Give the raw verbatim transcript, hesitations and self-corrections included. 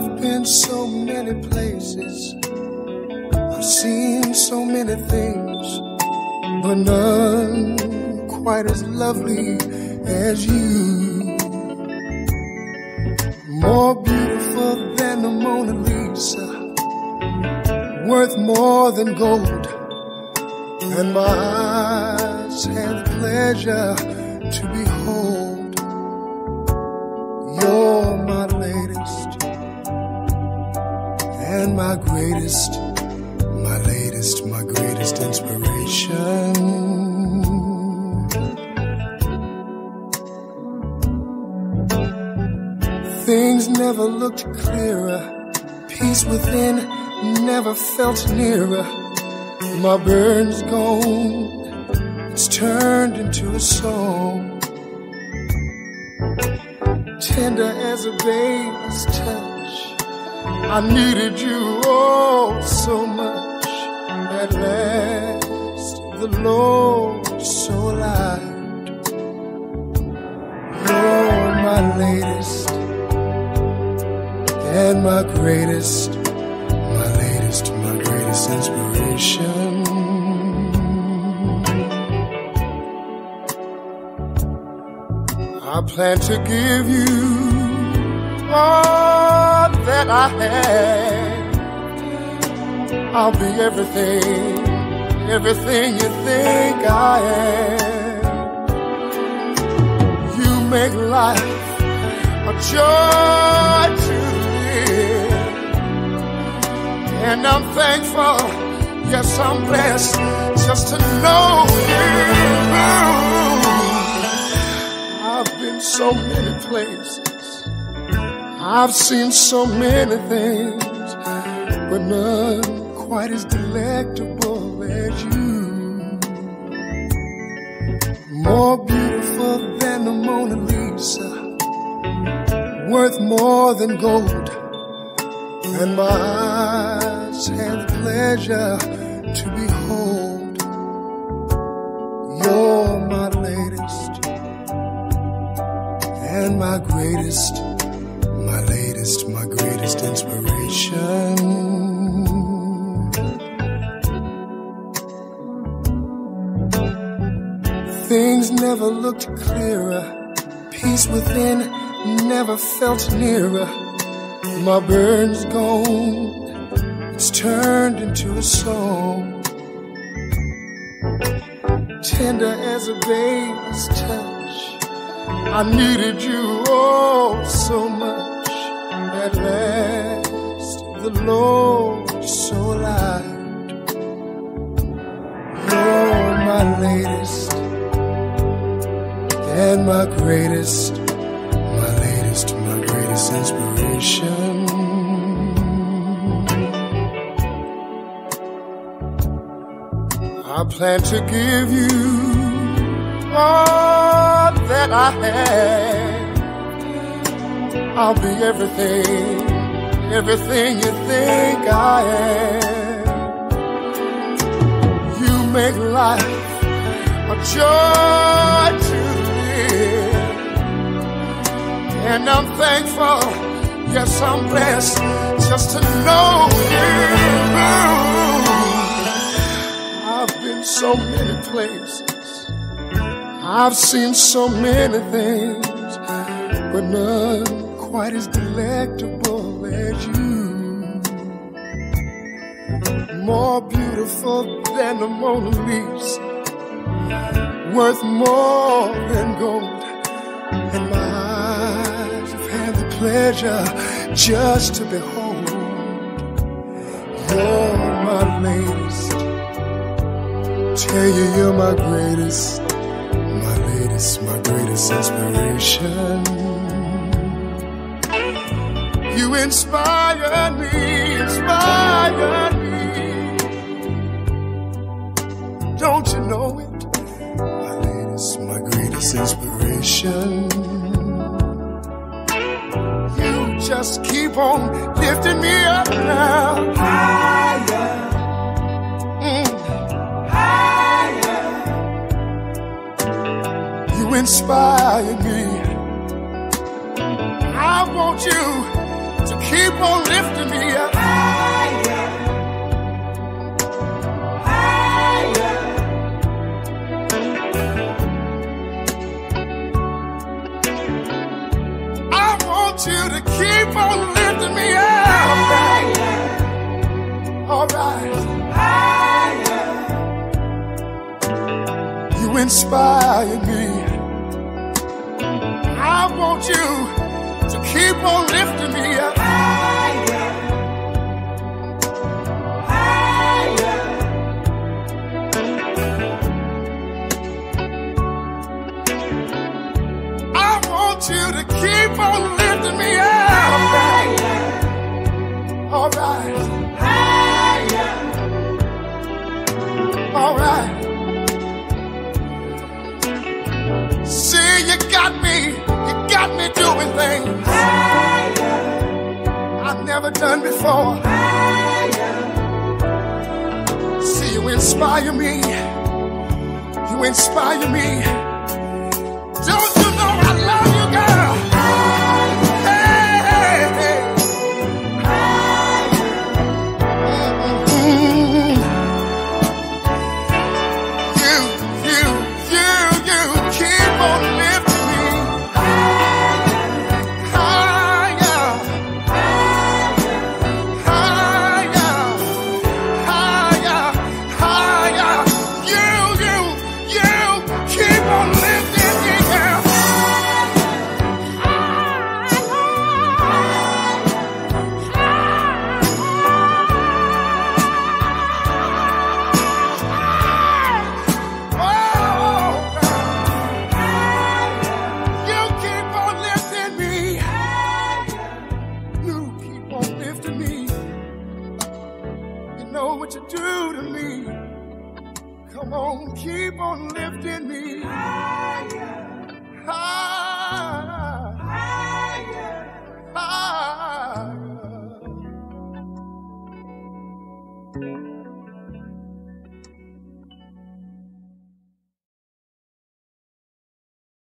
I've been so many places, I've seen so many things, but none quite as lovely as you. More beautiful than the Mona Lisa, worth more than gold, and my eyes have pleasure to behold. You're my latest and my greatest, my latest, my greatest inspiration. Things never looked clearer, peace within never felt nearer. My burden's gone, it's turned into a song, tender as a baby's touch. I needed you oh so much. At last the Lord so light. You're my latest and my greatest, my latest, my greatest inspiration. I plan to give you all that I have. I'll be everything, everything you think I am. You make life a joy to live, and I'm thankful, yes I'm blessed, just to know you. I've been so many places, I've seen so many things, but none quite as delectable as you. More beautiful than the Mona Lisa, worth more than gold, and my eyes have pleasure to behold. You're my latest and my greatest, my latest, my greatest inspiration. Things never looked clearer, peace within never felt nearer. My burden's gone, it's turned into a song, tender as a baby's touch. I needed you oh so much. At last the Lord so light. You're my latest and my greatest, my latest, my greatest inspiration. I plan to give you all that I have. I'll be everything, everything you think I am. You make life a joy to live, and I'm thankful, yes I'm blessed, just to know you. I've been so many places, I've seen so many things, but none quite as delectable as you. More beautiful than the Mona Lisa, worth more than gold, and my eyes have had the pleasure just to behold. You're my latest, tell you you're my greatest, my latest, my greatest inspiration. You inspire me, inspire me. Don't you know it? My latest, my greatest inspiration. You just keep on lifting me up now. Higher. Mm. Higher. You inspire me. I want you to keep on lifting me up. Higher, higher. I want you to keep on lifting me up. Higher, All right. higher. You inspire me. I want you to keep on lifting me up. Higher, higher. I want you to keep on lifting me up. Higher, All right. higher. All right. See, you got me. You got me doing things Higher, I've never done before. higher. See, you inspire me. You inspire me. Don't you know I love you, girl? Hey, hey, hey. Mm-mm. You, you, you, you keep on lifting me higher, higher, higher, higher. You, you, you keep on lifting me, girl. Oh, you keep on lifting me. You keep on lifting me. You know what you do to me. Come on, keep on lifting me higher.